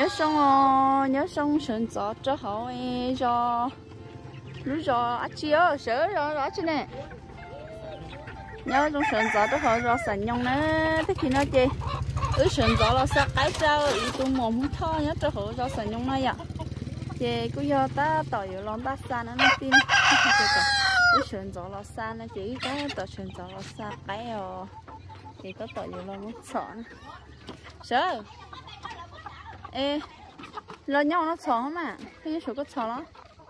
nhớ xong sườn gió cho họ cho lúc cho ăn chia sữa rồi đó chứ nè nhớ trong sườn gió cho họ rồi sẵn nhông nữa thế khi nó chơi sườn gió là sao cái sao ý tụ mồm không thò nhớ cho họ rồi sẵn nhông này ạ chơi cứ do ta tỏiอยู่lon ta san nó tin sườn gió là san nó chỉ cái tỏi sườn gió là san cái thì có tỏiอยู่lon nó sợ sữa ê lo nhau nó chó mà cái số có chó nó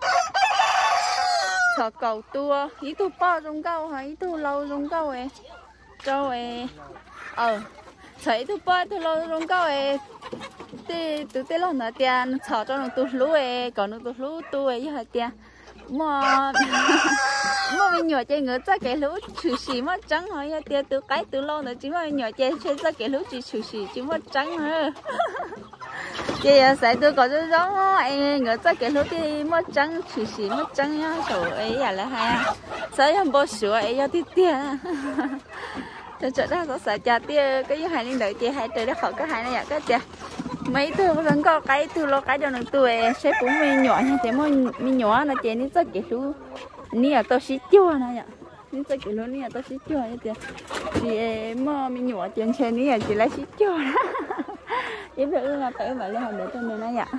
chó cầu tua ý tu bao trong câu hay ý tu lâu trong câu ấy câu ấy thấy tu bao tu lâu trong câu ấy thì tu tê lâu nữa tiền chó cho nó tu lú ấy còn nó tu lú tu ấy như tiền mà mình nhỏ chơi ngửa ra cái lú chữ xì mà trắng hỏi tiền tu cái tu lâu nữa chỉ mà mình nhỏ chơi chơi ra cái lú chỉ chữ xì chỉ mà trắng nữa chị sẽ tôi có cho giống ấy ngỡ cho cái lúc thì mất trắng chỉ mất trắng nhá rồi ấy là hay sẽ không bao sữa ấy cho tiền cho chỗ đó có sợ cha tiền cái hai linh đợi chị hai trời đó khỏi cái hai này cái chị mấy thứ vẫn có cái thứ lo cái cho nó tuổi sẽ cũng mình nhỏ nha chị mình nhỏ là chị nên cho cái lúc nè tôi xí chua này ạ nên cho cái lúc nè tôi xí chua như chị mà mình nhỏ tiền chơi nè chị lấy xí chua giúp đỡ là phải vậy lên để cho mình này ạ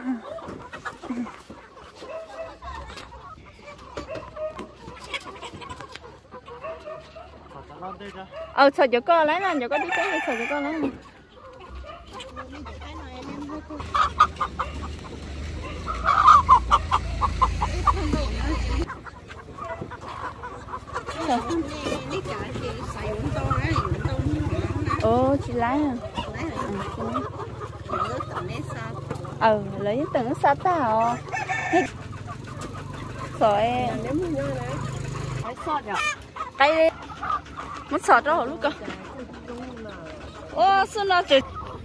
sợ cho con lấy nè cho con đi cái sợ cho con lấy nè ô chị lấy à lấy từng sao tao rồi cái muốn sọt đó lúc cơ ô xuân nó chị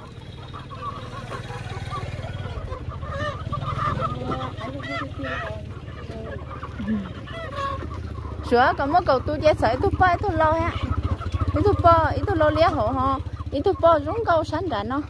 sữa còn mất cầu tu chơi sợi tu bay tu lâu ha ít tu lâu lia hộ ho ít tu bao rúng câu sáng rảnh nó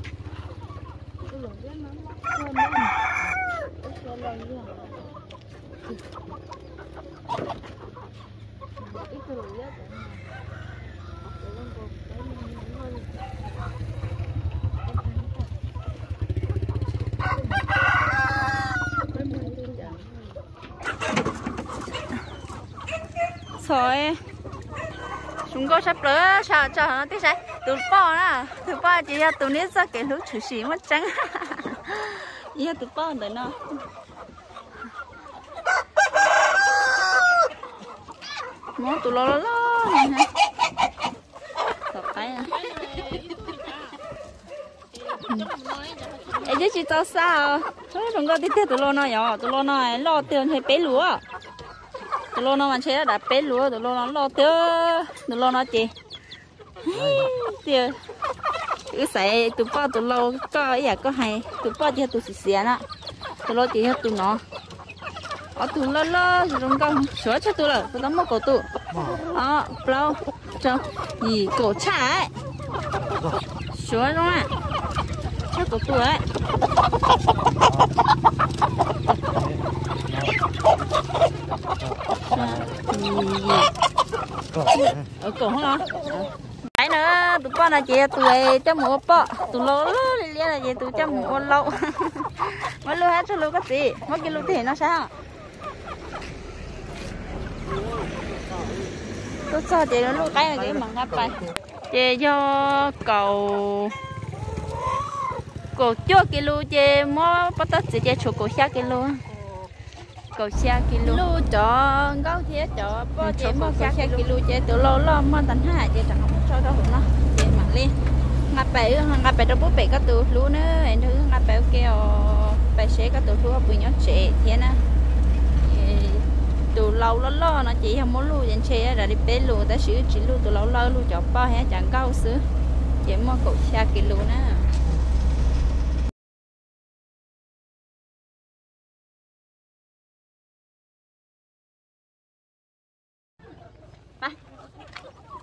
rồi chúng tôi sắp tới chờ nó tí sẽ tụi bao nè tụi bao chỉ là tụi nít ra cái lúc chữ xí mất trắng ý là tụi bao đấy nó món tụi lo này ha tập cái à ấy chứ chị tao sao chúng tôi tí tiếp tụi lo nó nhỏ tụi lo nó lo tiền hay bé lúa tụi lo nó mà chơi đã bé lúa tụi lo nó lo tiền tụi lo nó chị tiền cứ xài tụi bao tụi lo có ấy có hay tụi bao chỉ tụi xì á tụi lo chỉ tụi nó ở tụi lo chúng con sửa cho tụi tụi nó mất cổ tụi bao cho gì cổ chạy sửa đúng không cho cổ tụi ấy ở cổ không cái nữa tụi con là chị tụi cho mua bọ tụi lô liên là chị tụi cho mua lâu mới lô hết cho lô cái gì mất cái lô thì nó sao tôi sao chị nó lô cái là cái bằng ngáp bài chị do cầu chua cái lô chị mua bắt đầu chị chụp cầu xa cái lô cầu xa kilo lu cho gấu thế cho bao chế bao xa kilo chế từ lâu lo mà tận hai chế chẳng không cho đâu nó chế mặt lên ngáp bể trong bút bể các từ lú nữa anh thứ ngáp bể kêu bể sẽ các từ lú bự nhóc chế thế nè từ lâu lo nó chỉ không muốn lu dành chế là đi bể lu ta sử chỉ lu từ lâu lu cho bao hết chẳng cao xứ chế mua cầu xa kilo nè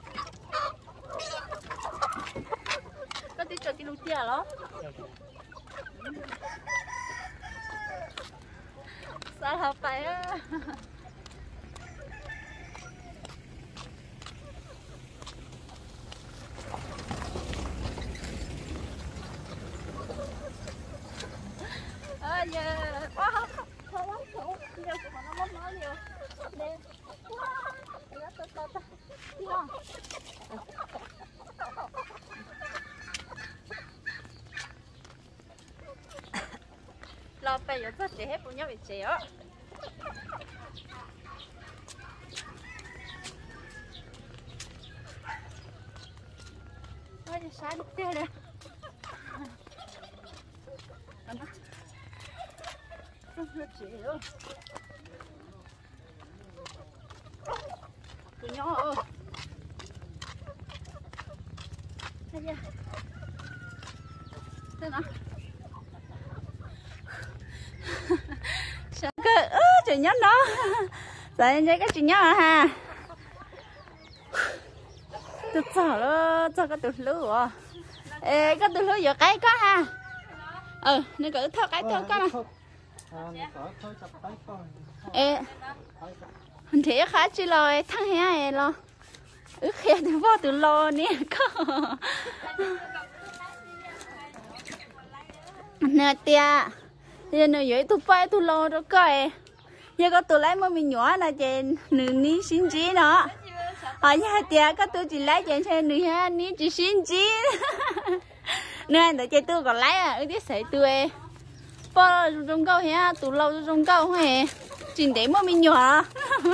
cái tí cho cái lúa chia đó sao học phải á. Giờ quá không lắm thủ giờ tụi nó mất nói nhiều đêm lo bây giờ rất dễ hết phụ nhau bị chế á. Ôi sáng đi tiêu đây. Rất dễ luôn. Tụi nhỏ ơi. Đây nha. Đây nào. Sao cơ chị nhóc nó. Tại cái chị nhóc ha. Tôi sợ nó cho cái tụi lứa. Ê cái tụi lứa giờ cái có ha. Nó cứ thao cái thao con nè. Ê mình thấy khá chỉ lo thằng hè lo. Khe từ vô từ lo nè có. Nè tia. Giờ nó vậy tụi bay tụi lo đó coi. Giờ có tụi lấy mà mình nhỏ là trên nửa ní xin chí nó. Ở nhà tia có tụi chỉ lấy trên xe nửa ha ní chỉ xin chí. Nên để chơi tôi còn lấy à, ước tiếc sấy tôi. Bao trong câu ha, tụi lâu trong câu hè. Chỉ để mà mình nhỏ.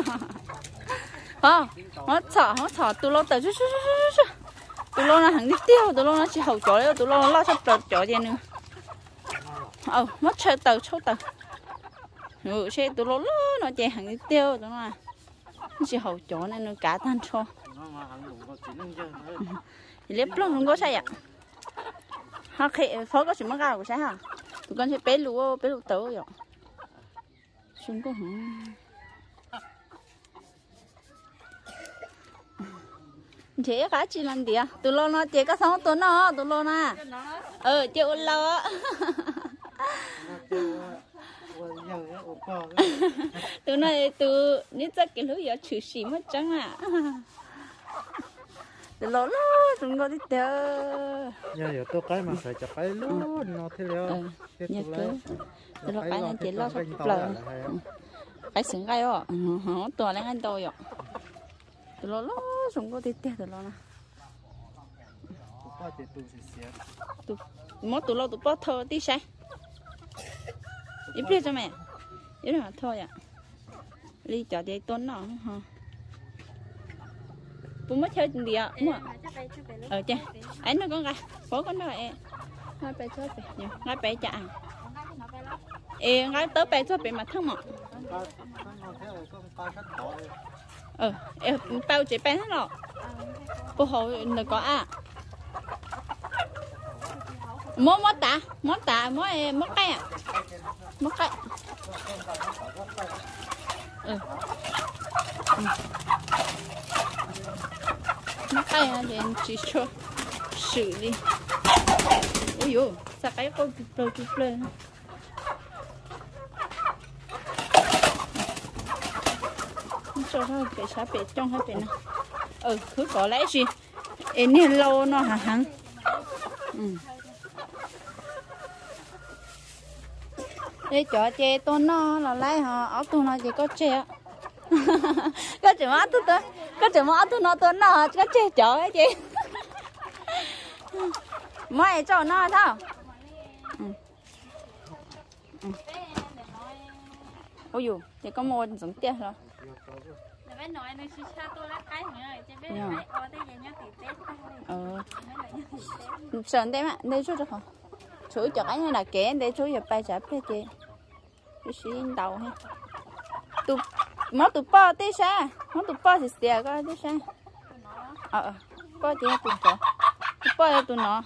Nó sợ tụi lâu tới. Tụi lâu nó hẳn đi tiêu, tụi lâu nó chỉ hậu chỗ đấy, tụi lâu nó lo sắp trọt chỗ gì nữa. Mất chơi tàu chốt tàu. Xe tụi lâu nó chạy hẳn đi tiêu, tụi nó chỉ hậu chỗ này nó cả tan cho. Liếp luôn không có sao ạ. Họ khẽ phó có chuyện mắc gạo của sao hả? Tụi con sẽ bé lúa tớ rồi. Chúng có hả? Chế khá chi lần đi à? Tụi lo nó chế có sống tụi nó nè. Chịu lo. Tụi này tụi nít chắc cái lúa giờ chửi xí mất trắng à. Tụi lo tụi con đi theo. Giờ tôi cái mà phải chặt cái luôn nó thế liệu. Nhà cứ. Tụi lo cái này chế lo sắp lờ. Cái sừng gai đó. Tụi lên anh tôi rồi. Tụi lo chúng có đi theo tụi lo nè. Tụi lo tụi bắt thơ tí sai. Ít biết cho mẹ. Ít là thôi ạ. Đi chợ để tuần nó hả? Bố mất chơi gì ạ? Mua. Chứ. Anh nó con gà. Bố con nó em. Ngay bé cho bé. Ngay bé chả. Ngay tớ bé cho bé mà thăng mọ. Em bao chế bé hết rồi. Bố hồ nó có à. Mất tả, mất cây à. Mất cây. Mất cây à, thì chỉ cho xử đi. Ôi dồi, sao cái con chụp lên. Cho nó phải xả bể trong hết bể nào. Cứ có lẽ gì. Em này lâu nó hả hẳn. Đây chỗ chè tôi nó là lấy họ áo tôi nó chỉ có chè. Có chừng áo tôi có chừng áo tôi nó có chè chỗ ấy chị. Mấy chỗ nó sao? Ôi dồi, thì có mua giống tiền rồi. Bé nói nó chỉ xa tôi lá cái nữa, chứ bé nói ô tới giờ nhá thì tết. Sơn đấy mà, đây chú được không? Chú cho cái này là kẻ để chú giờ bay trả bé chị. Chú xin đầu ha. Tụi bò tí xa, tụi bò thì xìa coi tí xa. Bò chị tụi chỗ. Tụi bò tụi nó.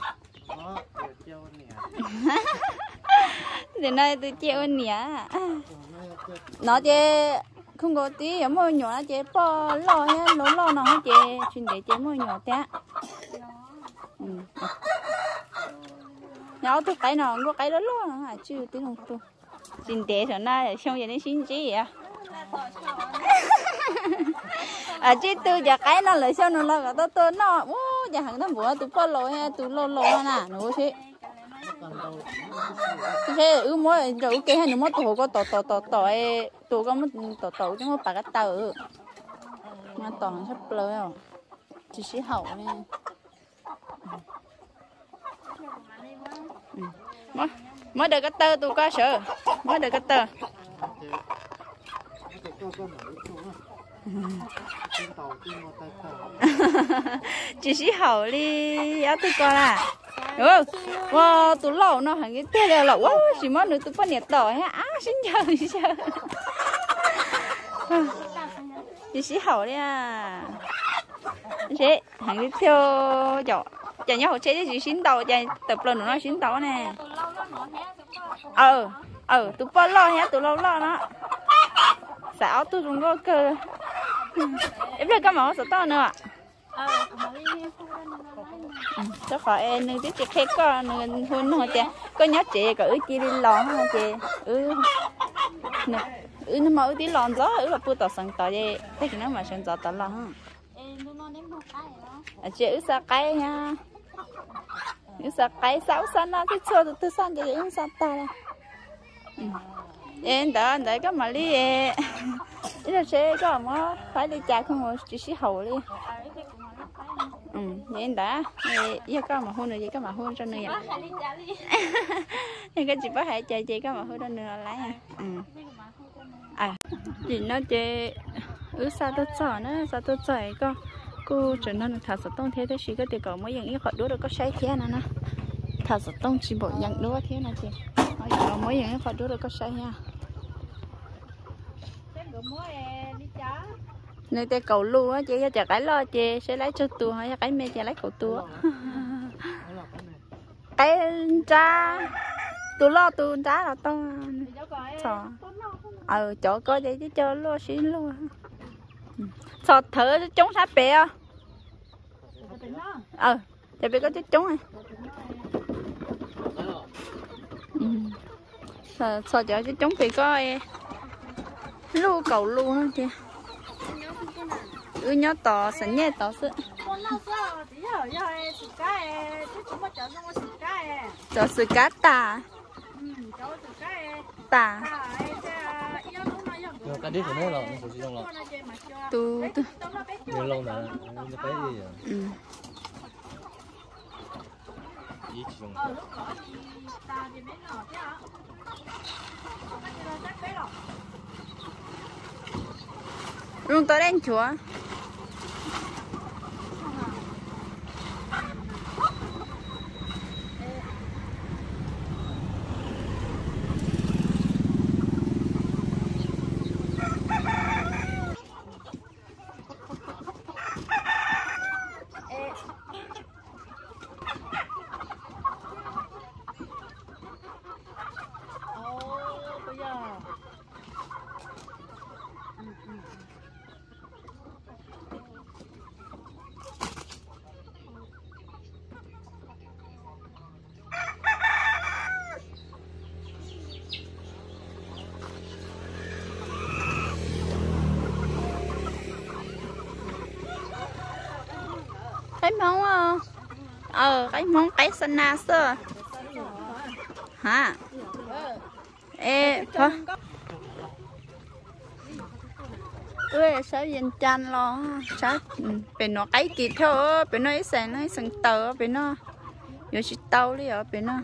Để này tụi chịu nè. Nó chê không có tí ở môi nhỏ nó chê bò lo ha, lo nó chê chuyện để chê môi nhỏ té. nhau tôi cái nó có cái đó luôn à chứ tiếng không tôi xin té cho na để xong giờ đến xin gì à à chứ tôi giờ cái nó lại sao nó là cái tôi nó giờ hàng nó bữa tôi có lỗi ha tôi lâu lâu nè nó chứ thế mỗi rồi cái hay nó mỗi tôi có tỏ tôi có một tỏ chứ không phải cái tờ mà tỏ sắp lỡ rồi chỉ xí hậu nè mới được cái tơ tôi có sợ mới được cái tơ chỉ xí hậu đi áo tôi coi là wow tôi lâu nó hàng cái tê là lâu chỉ mới nữa tôi bắt nhiệt tỏi ha xin chào chỉ xí hậu đi à thế hàng cái theo chỗ chả nhớ hậu chế chỉ xin đầu chả tập lần nữa nó xin đầu nè tôi bao lo nhá tôi lâu lo nó sao tôi dùng có cơ em biết cái món sao to nữa chắc phải nên biết chị khét có nên hôn nó chị có nhớ chị có chị đi lòn hả chị nó mà tí lòn gió là bữa tao sang tao vậy thế thì nó mà sang tao tao lòn chị sao cái nha sao cái sáu san nó cái chưa từ san cho em sao ta em đỡ cái mà đi là sẽ có mà phải đi chạy không mà chỉ xí hậu đi vậy đã giờ có mà hôn rồi vậy có mà hôn cho người à thì cái chị bác hãy chạy chị có mà hôn cho người lấy chị nói chị sao tôi sợ nó sao tôi sợ có cô trở nên thảo sợ tông thế chỉ có điều cầu mới dừng ý khỏi đứa được có say thế này nè thảo sợ tông chỉ bộ nhận đứa thế này chị mới dừng ý khỏi đứa được có say nha nơi tay cầu lu á chị chả cái lo chị sẽ lấy cho tôi hay cái mẹ chị lấy cầu tôi cái cha tôi lo tôi trả là tao chỗ có vậy chứ cho lo xí luôn sọ thử chống sát bè chả biết có chút chống này sọ chở chút chống thì có lu cầu lu nữa chị nhớ tỏ sẵn nhẹ tỏ sự cho sự cá tà cái đít của nó là nó chỉ trong lọ tu nhiều lâu nè nó phải gì vậy ý chỉ trong luôn tới đen chúa cái món cái món cái sana sơ hả thôi sao dân chan lo sao bên nó cái kịp thôi bên nó ấy sang tờ bên nó giờ chỉ tàu đi ở bên nó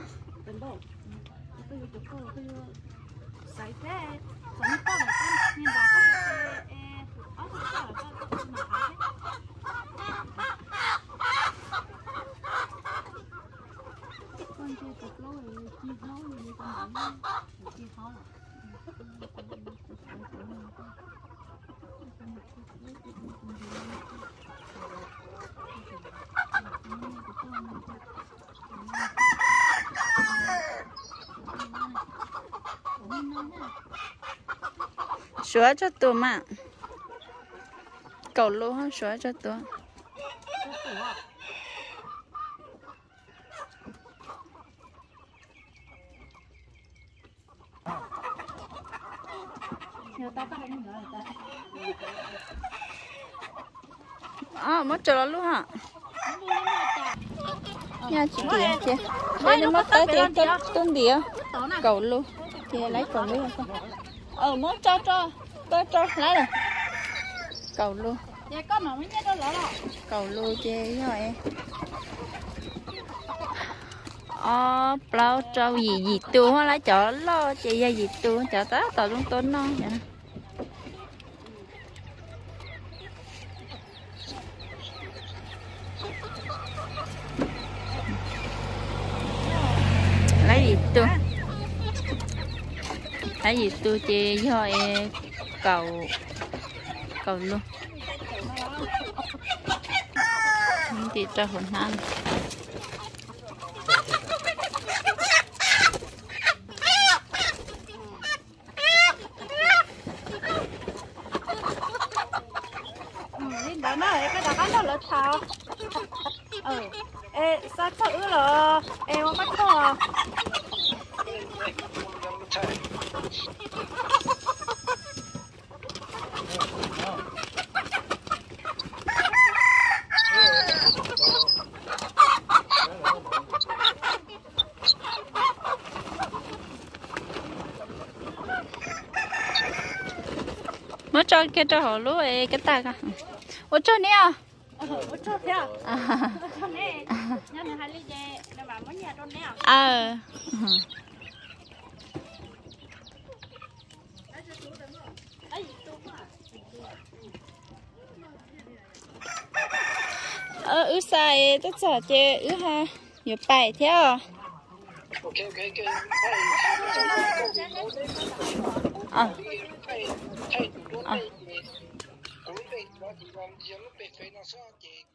sửa cho tôi mà cầu lúa sửa cho tôi mất chờ luôn hả nhà chị chị đây nó mất tới thì cái tuần đĩa cầu luôn chị lấy cầu luôn mất cho lấy rồi cầu luôn cầu luôn chị rồi bao trâu gì tu hoa lá chợ lo chị ra gì tu chợ tá tàu trong tuần non vậy lấy gì tu chị rồi cầu luôn chị cho hồn han đó nó cái đó nó là sao ê sao chữ là em không bắt thôi mới cho họ lúa cái ta cả ủa cho nè cho thế cho nè nhà này hai ly về để mà muốn nhà đôn nè ứ sai tất cả chơi ứ ha nhiều bài theo Cũng bị nó chỉ làm gì nó bị phải nó sao chị